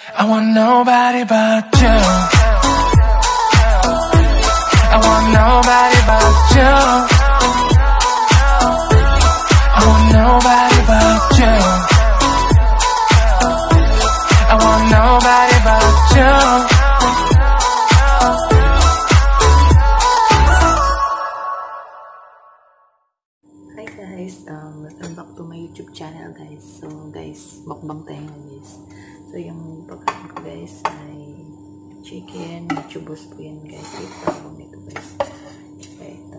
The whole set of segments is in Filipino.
I want nobody but you. I want nobody but you. I want nobody but you. I want nobody but you. Hi guys, welcome back to my YouTube channel guys. So guys, mukbang tayo guys. So yung pagkain ko guys ay chicken, matsubosh po yan guys. Ito tawag nito guys. Ito.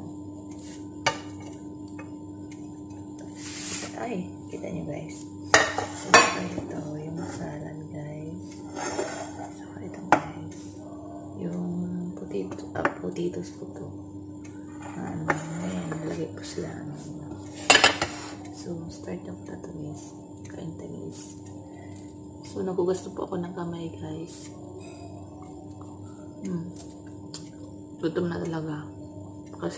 Ay, kita nyo guys. So ito yung salad guys. So ito guys. Yung potatoes po to. Ayan, nalagay po sila. So, start na po ito guys. Kain tayo guys. So, nagugas na po ako ng kamay guys. Gutom na talaga. Kasi